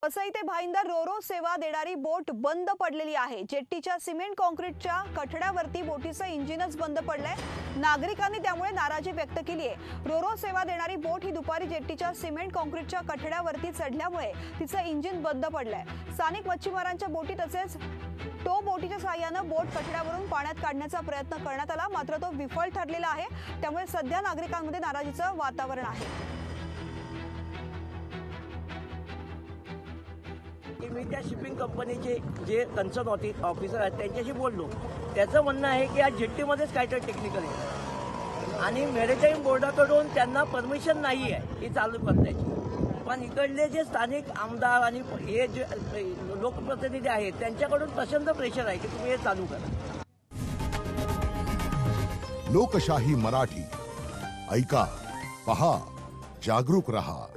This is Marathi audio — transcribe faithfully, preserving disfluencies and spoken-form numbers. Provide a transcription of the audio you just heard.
वसई ते भाईंदर रोरो सेवा देणारी बोट बंद पडलेली आहे। जेट्टीच्या सिमेंट कॉन्क्रीटच्या कठड्यावरती बोटीचं इंजिनच बंद पडलंय। नागरिकांनी त्यामुळे नाराजी व्यक्त केली आहे। रोरो सेवा देणारी बोट ही दुपारी जेट्टीच्या सिमेंट कॉन्क्रीटच्या कठड्यावरती चढल्यामुळे तिचं इंजिन बंद पडलंय। स्थानिक मच्छीमारांच्या बोटी तसेच टो बोटीच्या सहाय्याने बोट कठड्यावरून पाण्यात काढण्याचा प्रयत्न करण्यात आला, मात्र तो विफल ठरलेला आहे। त्यामुळे सध्या नागरिकांमध्ये नाराजीचं वातावरण आहे। मी त्या शिपिंग कंपनीचे जे कन्सर्न ऑफिसर आहेत त्यांच्याशी बोललो। त्याचं म्हणणं आहे की या जेट्टीमध्येच काहीतरी टेक्निकल आहे आणि मेरिटाईम बोर्डाकडून त्यांना परमिशन नाही आहे ही चालू करण्याची। पण इकडले जे स्थानिक आमदार आणि हे जे लोकप्रतिनिधी आहेत त्यांच्याकडून प्रचंड प्रेशर आहे की तुम्ही हे चालू करा। लोकशाही मराठी ऐका, पहा, जागरूक रहा।